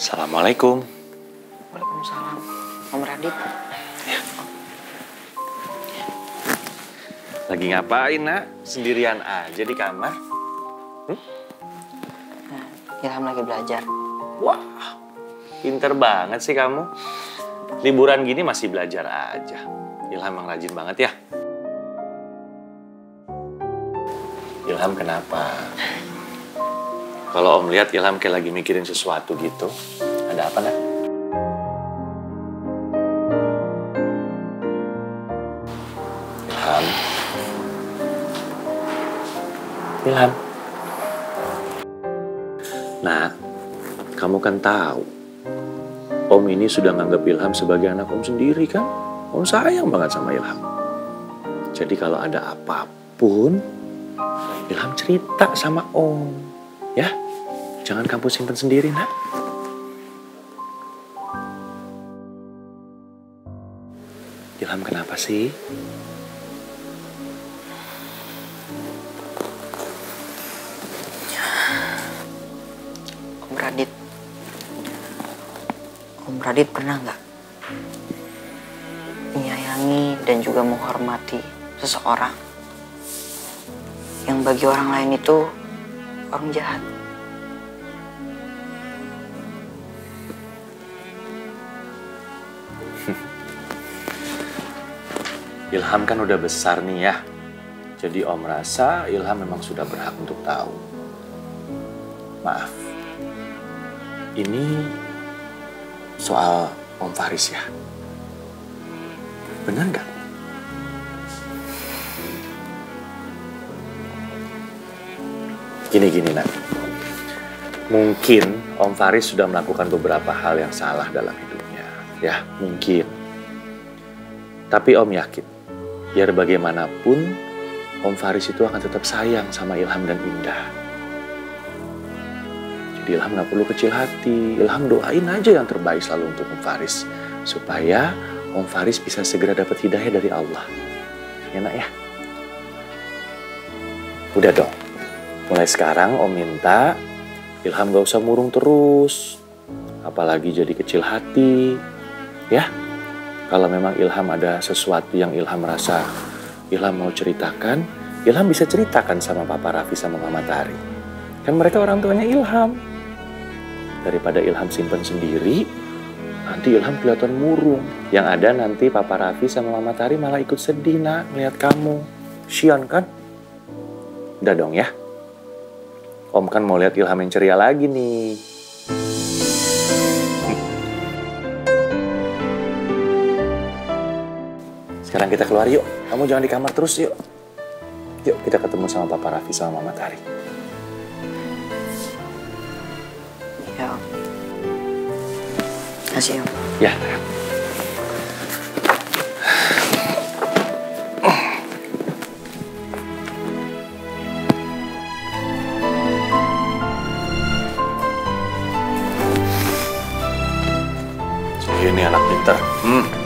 Assalamualaikum. Waalaikumsalam. Om Radit. Lagi ngapain, Nak? Sendirian aja di kamar? Nah, Ilham lagi belajar. Wah, pinter banget sih kamu. Liburan gini masih belajar aja. Ilham yang rajin banget ya. Ilham kenapa? Kalau Om lihat Ilham kayak lagi mikirin sesuatu gitu. Ada apa, Nak? Ilham. Ilham. Nah, kamu kan tahu, Om ini sudah nganggap Ilham sebagai anak Om sendiri kan? Om sayang banget sama Ilham. Jadi kalau ada apapun, Ilham cerita sama Om. Ya, jangan kamu simpen sendiri, Nak. Ilham kenapa sih? Om Radit pernah nggak menyayangi dan juga menghormati seseorang yang bagi orang lain itu orang jahat? Ilham kan udah besar nih ya. Jadi Om rasa Ilham memang sudah berhak untuk tahu. Maaf. Ini soal Om Faris ya. Benar nggak? Gini, Nak. Mungkin Om Faris sudah melakukan beberapa hal yang salah dalam hidupnya. Ya, mungkin. Tapi Om yakin, biar bagaimanapun, Om Faris itu akan tetap sayang sama Ilham dan Indah. Jadi Ilham nggak perlu kecil hati. Ilham doain aja yang terbaik selalu untuk Om Faris. Supaya Om Faris bisa segera dapat hidayah dari Allah. Ya, Nak ya? Udah dong. Mulai sekarang Om minta Ilham gak usah murung terus. Apalagi jadi kecil hati. Ya? Kalau memang Ilham ada sesuatu yang Ilham rasa Ilham mau ceritakan, Ilham bisa ceritakan sama Papa Raffi sama Mama Tari. Kan mereka orang tuanya Ilham. Daripada Ilham simpen sendiri, nanti Ilham kelihatan murung. Yang ada nanti Papa Raffi sama Mama Tari malah ikut sedih, Nak, melihat kamu. Sian kan? Udah dong ya. Om kan mau lihat Ilham yang ceria lagi nih. Sekarang kita keluar yuk. Kamu jangan di kamar terus yuk. Yuk kita ketemu sama Papa Raffi sama Mama Tari. Ya, Om. Kasih, Om. Ya. Ini anak pintar.